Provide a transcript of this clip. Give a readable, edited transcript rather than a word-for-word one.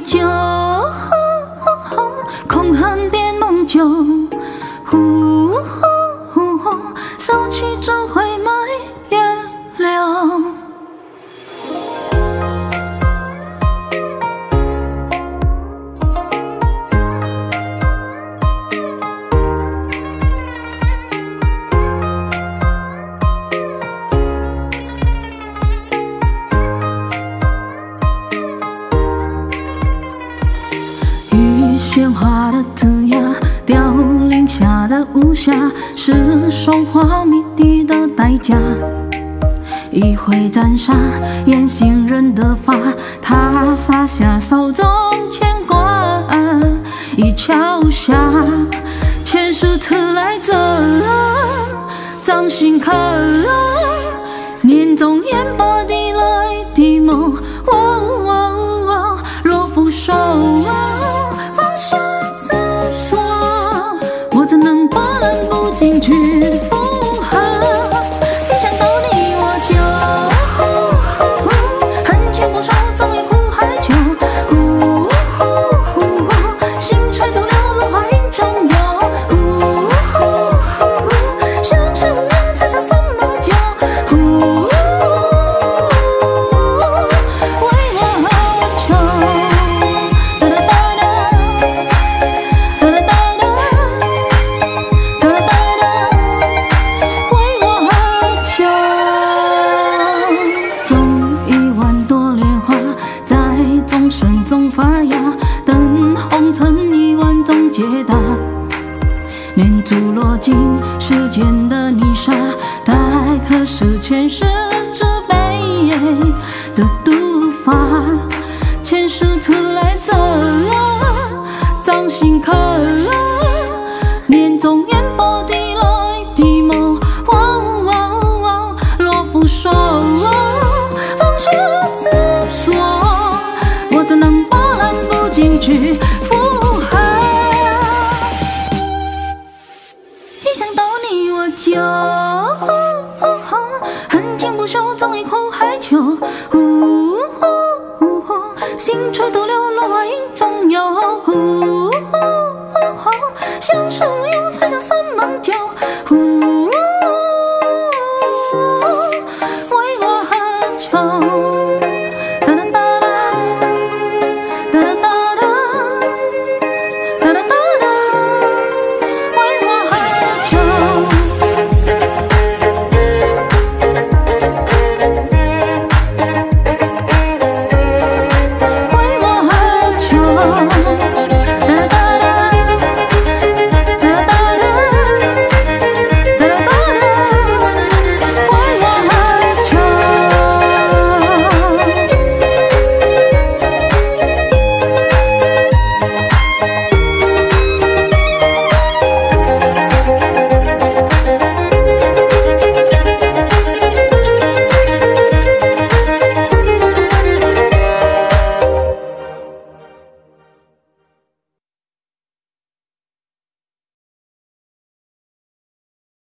酒，空恨变梦酒。收起这回满颜料。喧哗的枝桠，凋零下的无暇，是收获谜底的代价。一挥斩杀，远行人的发，他撒下手中牵挂。一桥下，前世迟来者，掌心刻，年中烟波地来的梦。若负手。怎能波澜不惊去附和？一想到你我就恨情不寿，总也苦海秋。心吹透了落花影中游。相知无言，才算什么酒？为我求。钟声中发芽，等红尘一万种解答。念珠落进世间的泥沙，待可是前世之悲的毒发。前世迟来者，掌心刻，年中烟波地来的梦。若负手，放下执着。我怎能波澜不惊去附和？一想到你我就恨情不休，总以苦海秋。心吹透了落花影中游。相识无言，才叫三梦酒。